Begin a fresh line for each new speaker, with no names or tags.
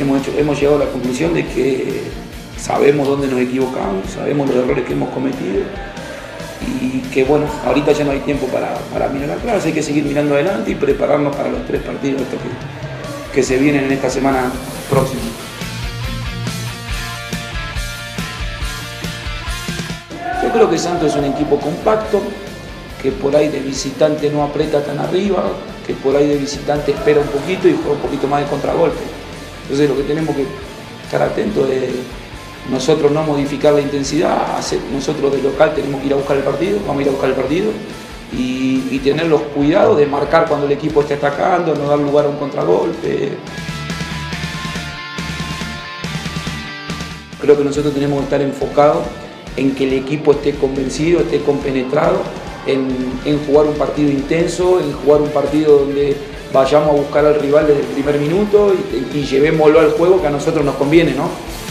hemos llegado a la conclusión de que sabemos dónde nos equivocamos, sabemos los errores que hemos cometido y que bueno, ahorita ya no hay tiempo para mirar atrás, hay que seguir mirando adelante y prepararnos para los 3 partidos que se vienen en esta semana próxima. Yo creo que Santos es un equipo compacto, que por ahí de visitante no aprieta tan arriba, que por ahí de visitante espera un poquito y juega un poquito más de contragolpe. Entonces lo que tenemos que estar atentos es nosotros no modificar la intensidad, nosotros de local tenemos que ir a buscar el partido, vamos a ir a buscar el partido y tener los cuidados de marcar cuando el equipo esté atacando, no dar lugar a un contragolpe. Creo que nosotros tenemos que estar enfocados en que el equipo esté convencido, esté compenetrado, en jugar un partido intenso, en jugar un partido donde vayamos a buscar al rival desde el primer minuto y llevémoslo al juego que a nosotros nos conviene, ¿no?